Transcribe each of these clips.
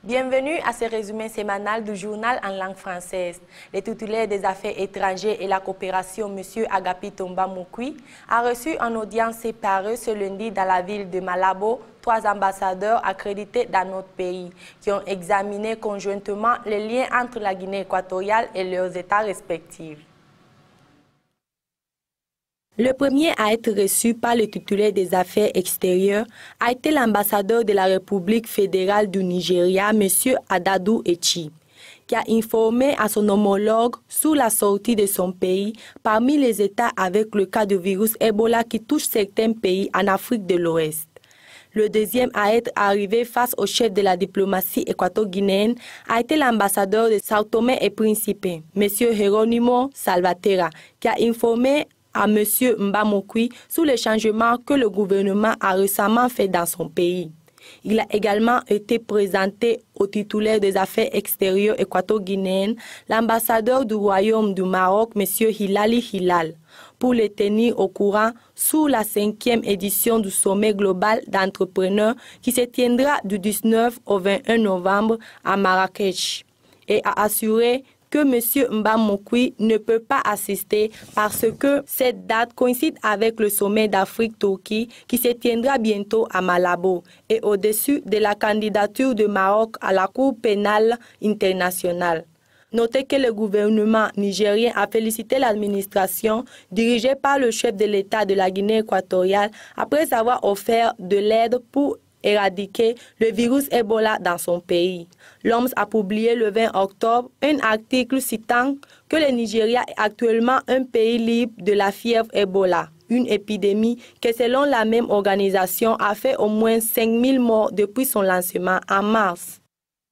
Bienvenue à ce résumé sémanal du journal en langue française. Le titulaire des Affaires étrangères et la coopération, M. Agapito Mbamukwi, a reçu en audience séparée ce lundi dans la ville de Malabo 3 ambassadeurs accrédités dans notre pays qui ont examiné conjointement les liens entre la Guinée équatoriale et leurs États respectifs. Le premier à être reçu par le titulaire des Affaires extérieures a été l'ambassadeur de la République fédérale du Nigeria, M. Adadou Echi, qui a informé à son homologue sur la sortie de son pays parmi les États avec le cas de virus Ebola qui touche certains pays en Afrique de l'Ouest. Le deuxième à être arrivé face au chef de la diplomatie équato-guinéenne a été l'ambassadeur de Sao Tomé et Principe, M. Geronimo Salvatera, qui a informé à M. Mbamukwi sur les changements que le gouvernement a récemment fait dans son pays. Il a également été présenté au titulaire des Affaires extérieures équato-guinéennes, l'ambassadeur du Royaume du Maroc, M. Hilali Hilal, pour les tenir au courant sur la 5e édition du sommet global d'entrepreneurs qui se tiendra du 19 au 21 novembre à Marrakech, et a assuré que M. Mbamukwi ne peut pas assister parce que cette date coïncide avec le sommet d'Afrique-Turquie qui se tiendra bientôt à Malabo et au-dessus de la candidature du Maroc à la Cour pénale internationale. Notez que le gouvernement nigérien a félicité l'administration dirigée par le chef de l'État de la Guinée équatoriale après avoir offert de l'aide pour éradiquer le virus Ebola dans son pays. L'OMS a publié le 20 octobre un article citant que le Nigeria est actuellement un pays libre de la fièvre Ebola, une épidémie qui, selon la même organisation, a fait au moins 5000 morts depuis son lancement en mars.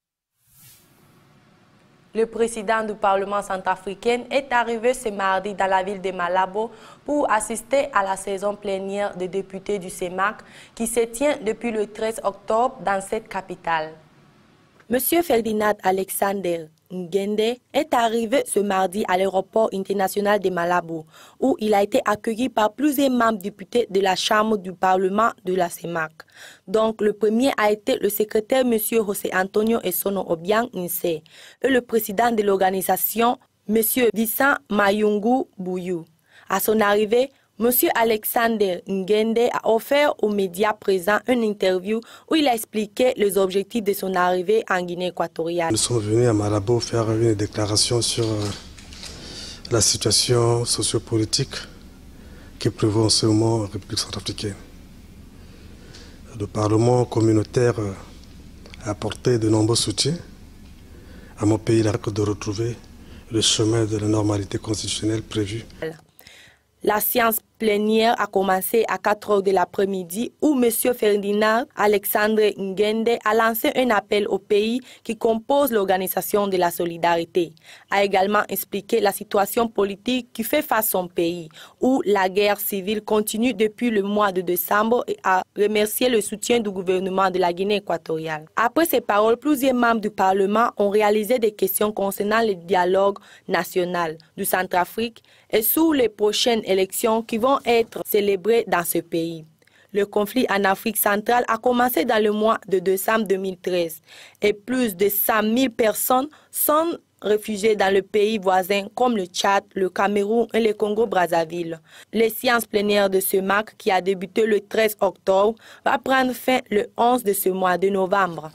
Le président du Parlement centrafricain est arrivé ce mardi dans la ville de Malabo pour assister à la saison plénière des députés du CEMAC qui se tient depuis le 13 octobre dans cette capitale. Monsieur Ferdinand Alexander Ngende est arrivé ce mardi à l'aéroport international de Malabo, où il a été accueilli par plusieurs membres députés de la Chambre du Parlement de la CEMAC. Donc, le premier a été le secrétaire M. José Antonio Essono Obiang Nse et le président de l'organisation, M. Vincent Mayungu Bouyou. À son arrivée, M. Alexander Ngende a offert aux médias présents une interview où il a expliqué les objectifs de son arrivée en Guinée équatoriale. Nous sommes venus à Malabo faire une déclaration sur la situation sociopolitique qui prévaut en ce moment en République centrafricaine. Le Parlement communautaire a apporté de nombreux soutiens à mon pays de retrouver le chemin de la normalité constitutionnelle prévue. La séance plénière a commencé à 4 heures de l'après-midi où M. Ferdinand Alexandre Ngende a lancé un appel aux pays qui composent l'Organisation de la Solidarité. A également expliqué la situation politique qui fait face à son pays, où la guerre civile continue depuis le mois de décembre et a remercié le soutien du gouvernement de la Guinée équatoriale. Après ces paroles, plusieurs membres du Parlement ont réalisé des questions concernant le dialogue national du Centrafrique et sur les prochaines élections qui vont être célébrées dans ce pays. Le conflit en Afrique centrale a commencé dans le mois de décembre 2013 et plus de 100 000 personnes sont réfugiées dans le pays voisin comme le Tchad, le Cameroun et le Congo-Brazzaville. Les séances plénières de ce MAC qui a débuté le 13 octobre va prendre fin le 11 de ce mois de novembre.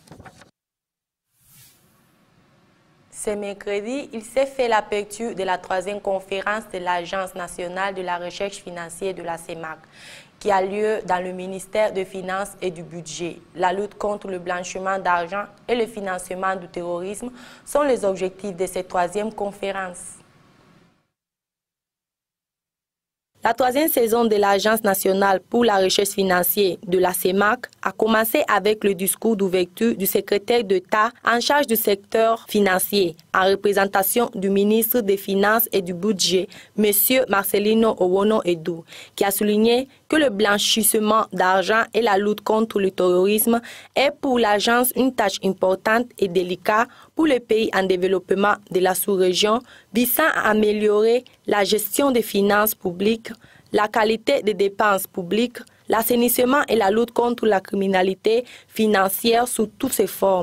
Ce mercredi, il s'est fait l'aperture de la 3e conférence de l'Agence nationale de la recherche financière de la CEMAC, qui a lieu dans le ministère des Finances et du Budget. La lutte contre le blanchiment d'argent et le financement du terrorisme sont les objectifs de cette 3e conférence. La 3e saison de l'Agence nationale pour la recherche financière de la CEMAC a commencé avec le discours d'ouverture du secrétaire d'État en charge du secteur financier, en représentation du ministre des Finances et du Budget, M. Marcelino Owono-Edou, qui a souligné que le blanchissement d'argent et la lutte contre le terrorisme est pour l'agence une tâche importante et délicate pour les pays en développement de la sous-région, visant à améliorer la gestion des finances publiques, la qualité des dépenses publiques, l'assainissement et la lutte contre la criminalité financière sous toutes ses formes.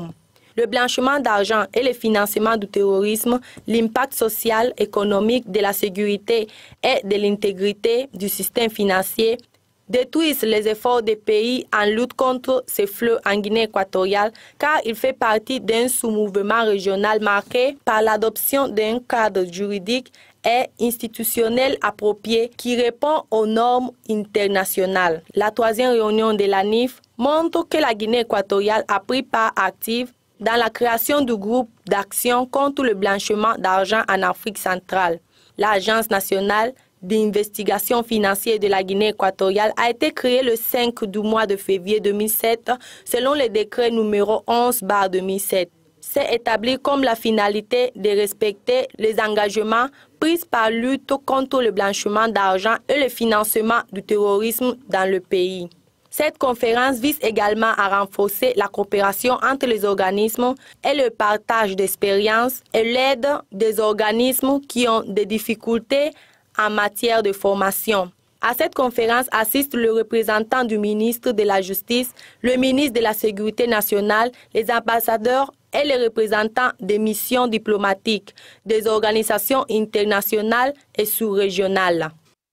le blanchiment d'argent et le financement du terrorisme, l'impact social, économique, de la sécurité et de l'intégrité du système financier détruisent les efforts des pays en lutte contre ces flux en Guinée équatoriale, car il fait partie d'un sous-mouvement régional marqué par l'adoption d'un cadre juridique et institutionnel approprié qui répond aux normes internationales. La troisième réunion de la NIF montre que la Guinée équatoriale a pris part active dans la création du groupe d'action contre le blanchiment d'argent en Afrique centrale. L'Agence nationale d'investigation financière de la Guinée équatoriale a été créée le 5 du mois de février 2007 selon le décret numéro 11/2007. C'est établi comme la finalité de respecter les engagements pris par lutte contre le blanchiment d'argent et le financement du terrorisme dans le pays. Cette conférence vise également à renforcer la coopération entre les organismes et le partage d'expériences et l'aide des organismes qui ont des difficultés en matière de formation. À cette conférence assistent le représentant du ministre de la Justice, le ministre de la Sécurité nationale, les ambassadeurs et les représentants des missions diplomatiques, des organisations internationales et sous-régionales.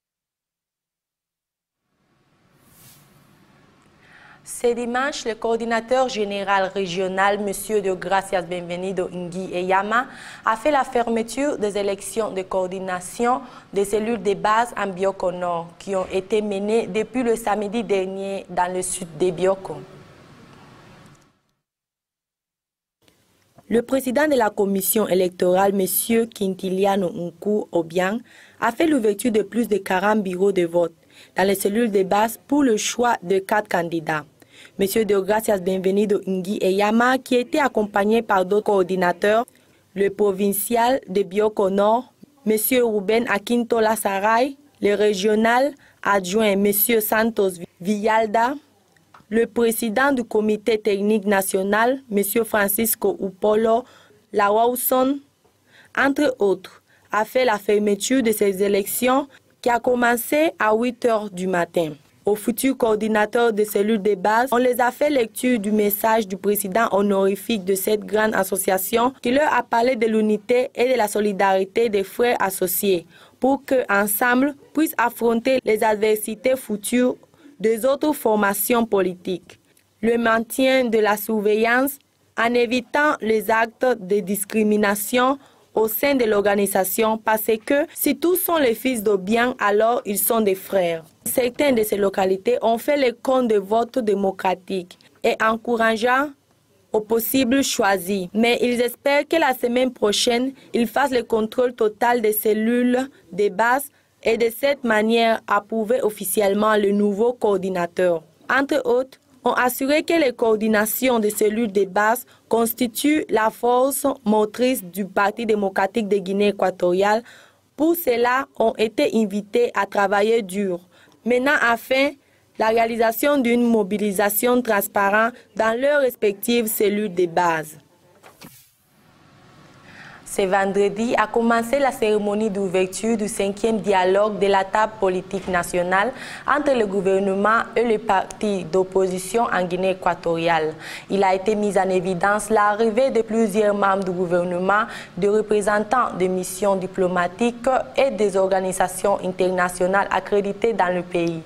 Ce dimanche, le coordinateur général régional, M. de Gracias Benvenido Ngui Eyama, a fait la fermeture des élections de coordination des cellules de base en Bioko Nord qui ont été menées depuis le samedi dernier dans le sud de Bioko. Le président de la commission électorale, M. Quintiliano Nku Obiang, a fait l'ouverture de plus de 40 bureaux de vote dans les cellules de base pour le choix de 4 candidats. M. de Gracias Benvenido Ngui Eyama, qui était accompagné par d'autres coordinateurs, le provincial de Bioko Nord, M. Ruben Akintola Saray, le régional adjoint M. Santos Villalda, le président du comité technique national, M. Francisco Upolo Lawson, entre autres, a fait la fermeture de ces élections qui a commencé à 8 h du matin. Aux futurs coordinateurs de cellules de base, on les a fait lecture du message du président honorifique de cette grande association qui leur a parlé de l'unité et de la solidarité des frères associés pour qu'ensemble puissent affronter les adversités futures des autres formations politiques. Le maintien de la surveillance en évitant les actes de discrimination au sein de l'organisation parce que si tous sont les fils d'Obiang, alors ils sont des frères. Certaines de ces localités ont fait le compte de vote démocratique et encourageant au possible choisi. Mais ils espèrent que la semaine prochaine, ils fassent le contrôle total des cellules de base et de cette manière approuver officiellement le nouveau coordinateur. Entre autres, ont assuré que les coordinations des cellules de base constituent la force motrice du Parti démocratique de Guinée équatoriale. Pour cela, ont été invités à travailler dur, menant à fin la réalisation d'une mobilisation transparente dans leurs respectives cellules de base. Ce vendredi a commencé la cérémonie d'ouverture du 5e dialogue de la table politique nationale entre le gouvernement et les partis d'opposition en Guinée équatoriale. Il a été mis en évidence l'arrivée de plusieurs membres du gouvernement, de représentants de missions diplomatiques et des organisations internationales accréditées dans le pays.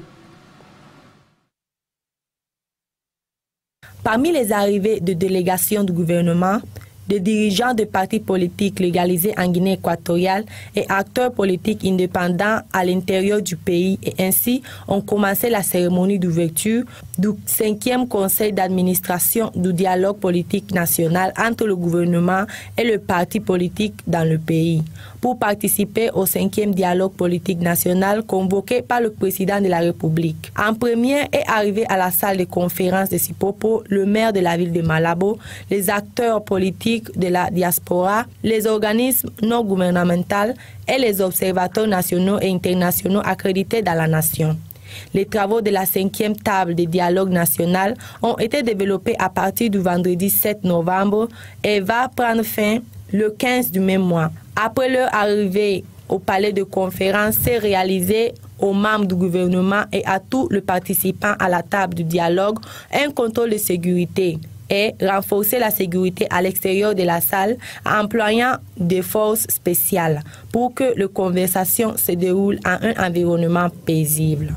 Parmi les arrivées de délégations du gouvernement, des dirigeants de partis politiques légalisés en Guinée équatoriale et acteurs politiques indépendants à l'intérieur du pays et ainsi ont commencé la cérémonie d'ouverture du 5e conseil d'administration du dialogue politique national entre le gouvernement et le parti politique dans le pays. Pour participer au 5e dialogue politique national convoqué par le président de la République. En première est arrivé à la salle de conférence de Sipopo le maire de la ville de Malabo, les acteurs politiques de la diaspora, les organismes non gouvernementaux et les observateurs nationaux et internationaux accrédités dans la nation. Les travaux de la 5e table de dialogue national ont été développés à partir du vendredi 7 novembre et va prendre fin le 15 du même mois. Après leur arrivée au palais de conférence, c'est réalisé aux membres du gouvernement et à tous les participants à la table du dialogue un contrôle de sécurité. et renforcer la sécurité à l'extérieur de la salle en employant des forces spéciales pour que les conversations se déroulent en un environnement paisible.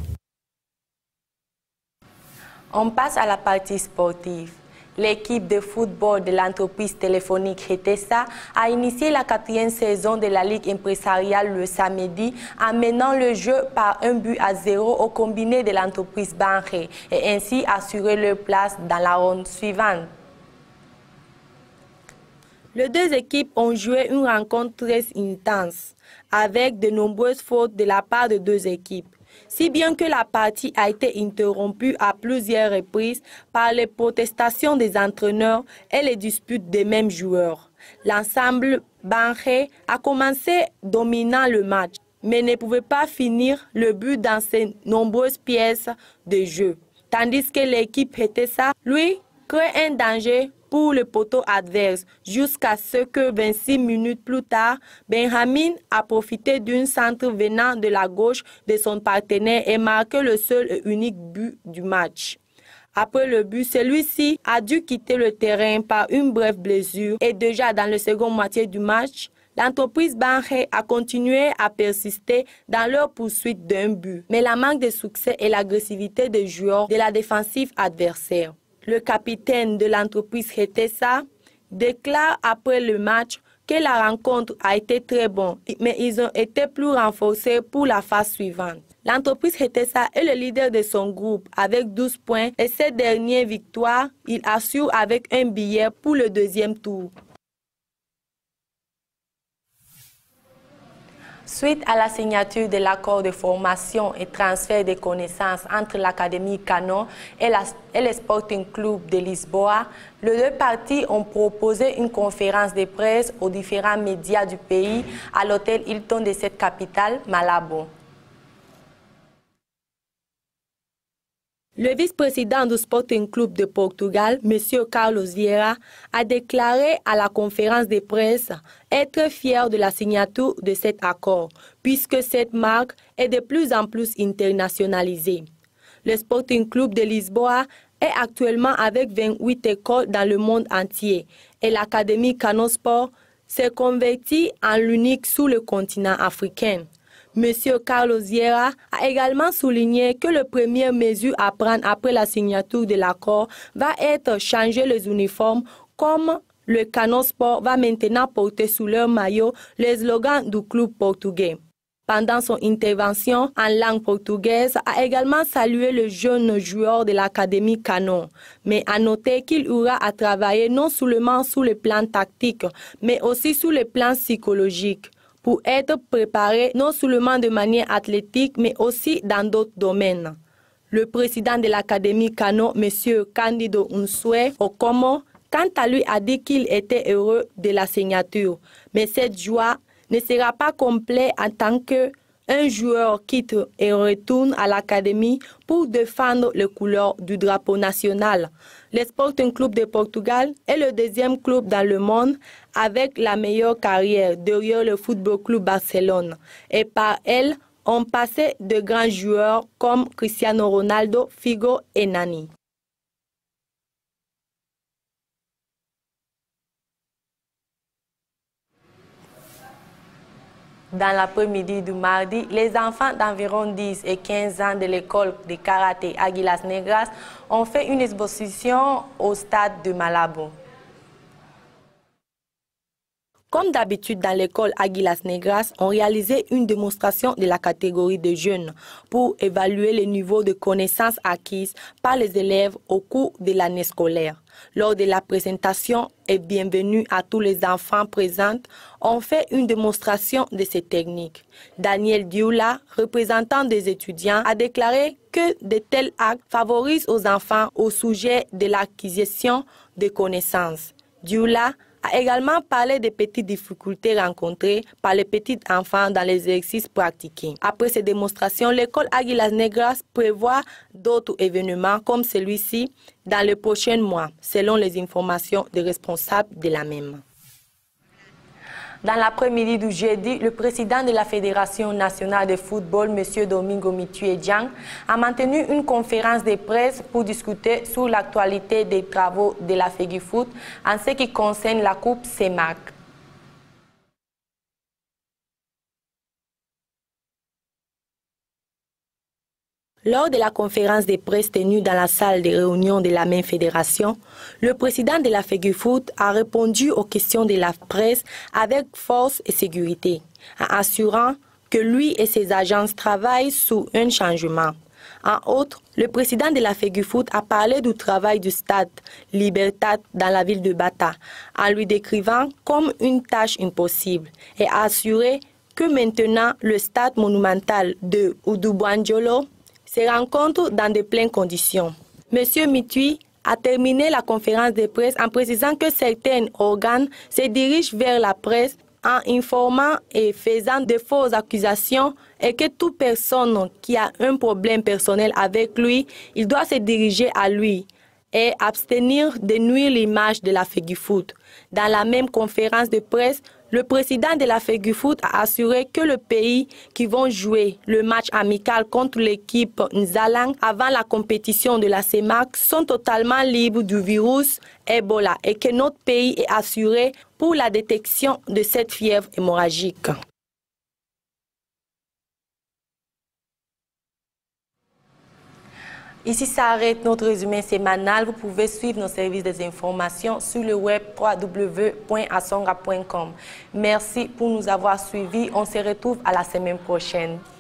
On passe à la partie sportive. L'équipe de football de l'entreprise téléphonique Hetesa a initié la 4e saison de la Ligue impresariale le samedi en menant le jeu par 1-0 au combiné de l'entreprise Banré et ainsi assurer leur place dans la ronde suivante. Les deux équipes ont joué une rencontre très intense avec de nombreuses fautes de la part de deux équipes. Si bien que la partie a été interrompue à plusieurs reprises par les protestations des entraîneurs et les disputes des mêmes joueurs. L'ensemble Banré a commencé dominant le match, mais ne pouvait pas finir le but dans ses nombreuses pièces de jeu. Tandis que l'équipe Hetesa, lui, crée un danger pour le poteau adverse jusqu'à ce que 26 minutes plus tard, Benjamin a profité d'un centre venant de la gauche de son partenaire et marqué le seul et unique but du match. Après le but, celui-ci a dû quitter le terrain par une brève blessure et déjà dans la seconde moitié du match, l'entreprise Banré a continué à persister dans leur poursuite d'un but, mais la manque de succès et l'agressivité des joueurs de la défensive adversaire. Le capitaine de l'entreprise Hetesa déclare après le match que la rencontre a été très bonne, mais ils ont été plus renforcés pour la phase suivante. L'entreprise Hetesa est le leader de son groupe avec 12 points et cette dernière victoire, il assure avec un billet pour le deuxième tour. Suite à la signature de l'accord de formation et transfert de connaissances entre l'Académie Canon et le Sporting Club de Lisboa, les deux parties ont proposé une conférence de presse aux différents médias du pays à l'hôtel Hilton de cette capitale, Malabo. Le vice-président du Sporting Club de Portugal, M. Carlos Vieira, a déclaré à la conférence de presse être fier de la signature de cet accord, puisque cette marque est de plus en plus internationalisée. Le Sporting Club de Lisboa est actuellement avec 28 écoles dans le monde entier et l'Académie Canon Sport s'est convertie en l'unique sur le continent africain. M. Carlos Vieira a également souligné que la première mesure à prendre après la signature de l'accord va être changer les uniformes comme le Canon Sport va maintenant porter sous leur maillot les slogans du club portugais. Pendant son intervention en langue portugaise, a également salué le jeune joueur de l'Académie Canon, mais a noté qu'il aura à travailler non seulement sur le plan tactique, mais aussi sur le plan psychologique, pour être préparé non seulement de manière athlétique, mais aussi dans d'autres domaines. Le président de l'Académie Canon, M. Candido Unsue Okomo, quant à lui, a dit qu'il était heureux de la signature. Mais cette joie ne sera pas complète en tant qu'un joueur quitte et retourne à l'Académie pour défendre les couleurs du drapeau national. Le Sporting Club de Portugal est le deuxième club dans le monde avec la meilleure carrière derrière le Football Club Barcelone. Et par elle, ont passé de grands joueurs comme Cristiano Ronaldo, Figo et Nani. Dans l'après-midi du mardi, les enfants d'environ 10 et 15 ans de l'école de karaté Águilas Negras ont fait une exposition au stade de Malabo. Comme d'habitude dans l'école Águilas Negras, on réalisait une démonstration de la catégorie de jeunes pour évaluer le niveau de connaissances acquises par les élèves au cours de l'année scolaire. Lors de la présentation et bienvenue à tous les enfants présents, on fait une démonstration de ces techniques. Daniel Dioula, représentant des étudiants, a déclaré que de tels actes favorisent aux enfants au sujet de l'acquisition de connaissances. Dioula a également parlé des petites difficultés rencontrées par les petits enfants dans les exercices pratiqués. Après ces démonstrations, l'école Águilas Negras prévoit d'autres événements comme celui-ci dans les prochains mois, selon les informations des responsables de la même. Dans l'après-midi du jeudi, le président de la Fédération nationale de football, M. Domingo Mitui Diang, a maintenu une conférence de presse pour discuter sur l'actualité des travaux de la FEGIFOOT en ce qui concerne la Coupe CEMAC. Lors de la conférence de presse tenue dans la salle de réunion de la même fédération, le président de la FEGIFOOT a répondu aux questions de la presse avec force et sécurité, en assurant que lui et ses agences travaillent sur un changement. En outre, le président de la FEGIFOOT a parlé du travail du stade Libertad dans la ville de Bata, en lui décrivant comme une tâche impossible et a assuré que maintenant le stade monumental de Udubanjolo se rencontre dans de pleines conditions. M. Mitui a terminé la conférence de presse en précisant que certains organes se dirigent vers la presse en informant et faisant de fausses accusations et que toute personne qui a un problème personnel avec lui, il doit se diriger à lui et abstenir de nuire l'image de la FEGIFOOT. Dans la même conférence de presse, le président de la FEGIFOOT a assuré que le pays qui vont jouer le match amical contre l'équipe Nzalang avant la compétition de la CEMAC sont totalement libres du virus Ebola et que notre pays est assuré pour la détection de cette fièvre hémorragique. Ici s'arrête notre résumé sémanal. Vous pouvez suivre nos services des informations sur le web www.asonga.com. Merci pour nous avoir suivis. On se retrouve à la semaine prochaine.